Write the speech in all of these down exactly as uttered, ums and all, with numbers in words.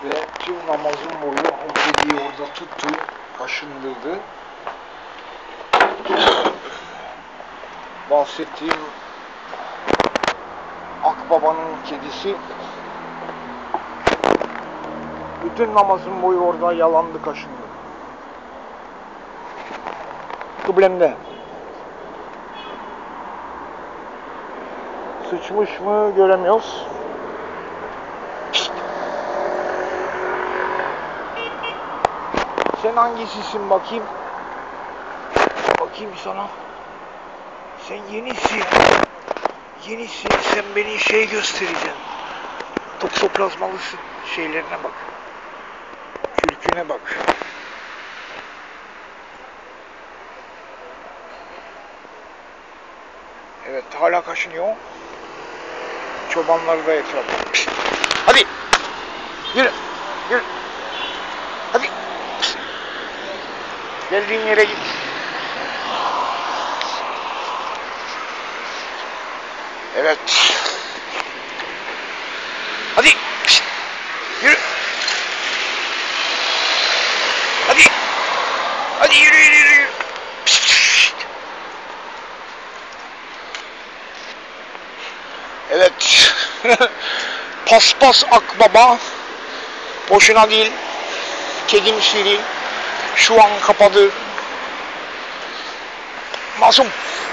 Ve tüm namazın boyu o kediyi orada tuttu, kaşındırdı. Bahsettiğim Akbaba'nın kedisi bütün namazın boyu orada yalandı, kaşındı. Kıblemde. Sıçmış mı göremiyoruz. Sen hangisisin bakayım? Bakayım sana. Sen yenisin. Yenisin. Sen beni şey göstereceksin. Toksoplazmalısın. Şeylerine bak. Kürküne bak. Evet, hala kaşınıyor. Çobanları da etrafta. Pişt. Hadi. Yürü. Yürü. Hadi. Pişt. Geldiğin yere git. Evet. Hadi. Pişt. Yürü. Hadi. Hadi yürü yürü yürü. Pişt. Evet. Paspas Akbaba. Boşuna değil. Kedim Siri şu an kapadı. Masum.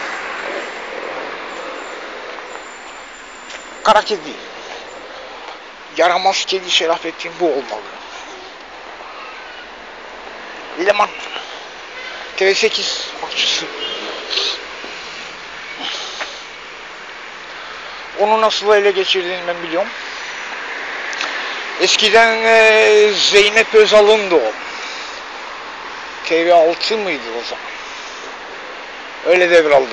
Kara kedi. Yaramaz kedi Şerafettin bu olmalı. Leman. T V sekiz akçısı. Onu nasıl ele geçirdiğini ben biliyorum. Eskiden e, Zeynep Özal'ındı o. T V altı mıydı o zaman? Öyle devraldı.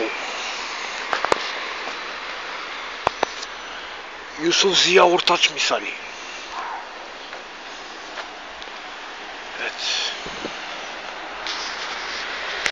Yusuf Ziya Ortaç misali. Evet.